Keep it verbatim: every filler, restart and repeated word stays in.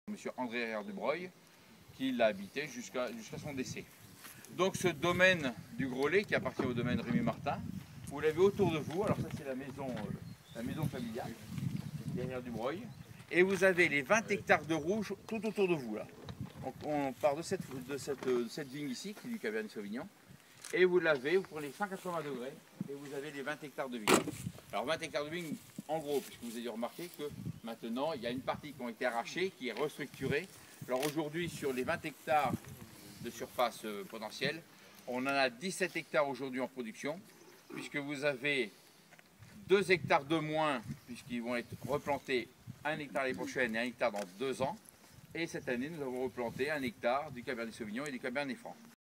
Monsieur André Herrère du Breuil, qui l'a habité jusqu'à jusqu'à son décès. Donc ce domaine du Grollet, qui appartient au domaine Rémy Martin, vous l'avez autour de vous. Alors ça c'est la maison, euh, la maison familiale, Herrère du Breuil. Et vous avez les vingt hectares de rouge tout autour de vous là. Donc on part de cette, de cette, de cette vigne ici, qui est du Cabernet Sauvignon. Et vous l'avez, vous prenez cent quatre-vingts degrés et vous avez les vingt hectares de vigne. Alors vingt hectares de vigne, en gros, puisque vous avez dû remarquer que maintenant, il y a une partie qui a été arrachée, qui est restructurée. Alors aujourd'hui, sur les vingt hectares de surface euh, potentielle, on en a dix-sept hectares aujourd'hui en production, puisque vous avez deux hectares de moins, puisqu'ils vont être replantés un hectare l'année prochaine et un hectare dans deux ans. Et cette année, nous avons replanté un hectare du Cabernet Sauvignon et du Cabernet Franc.